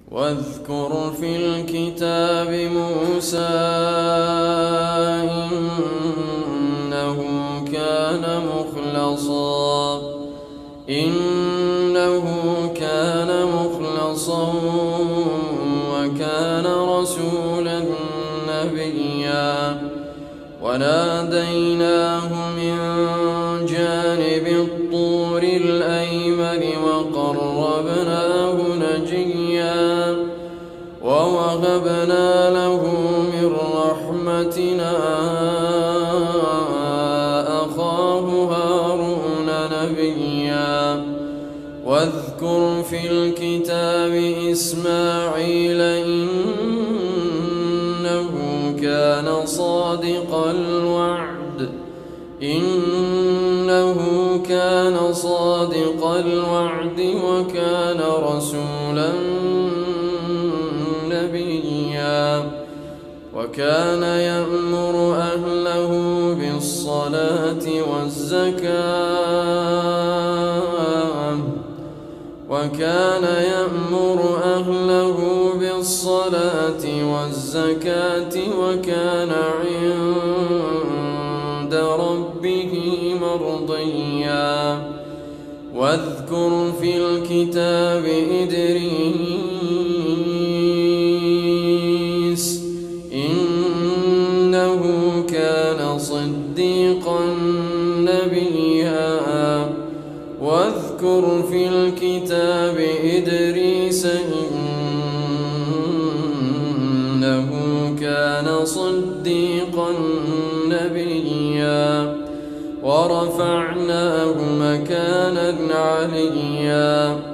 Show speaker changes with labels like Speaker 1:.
Speaker 1: واذكر في الكتاب موسى إنه كان مخلصا وكان رسولا نبيا وناديناه من جانب الطور الأيمن وقربناه نجيا ووهبنا له من رحمتنا أخاه هارون نبيا واذكر في الكتاب إسماعيل إنه كان صادق الوعد وكان رسولا نبيا وكان يأمر أهله بالصلاة والزكاة وكان عند ربه مرضيا واذكر في الكتاب إدريس إنه كان صديقا نبيا واذكر في الكتاب إدريس إنه كان صديقا نبيا ورفعناه مكانا عليا